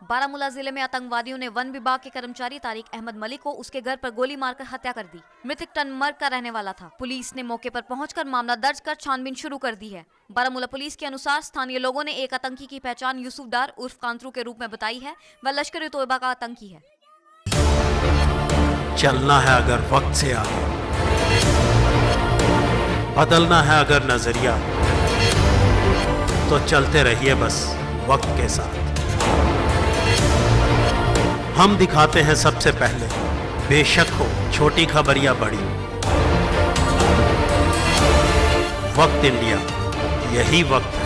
बारामूला जिले में आतंकवादियों ने वन विभाग के कर्मचारी तारिक अहमद मलिक को उसके घर पर गोली मारकर हत्या कर दी। मृतक टनमर्ग का रहने वाला था। पुलिस ने मौके पर पहुंचकर मामला दर्ज कर छानबीन शुरू कर दी है। बारामूला पुलिस के अनुसार स्थानीय लोगों ने एक आतंकी की पहचान यूसुफ डार उर्फ कांतरू के रूप में बताई है। वह लश्कर तोयबा का आतंकी है। चलना है अगर वक्त से आगे, बदलना है अगर नजरिया, तो चलते रहिए बस वक्त के साथ। हम दिखाते हैं सबसे पहले, बेशक हो छोटी खबर या बड़ी। वक्त इंडिया, यही वक्त है।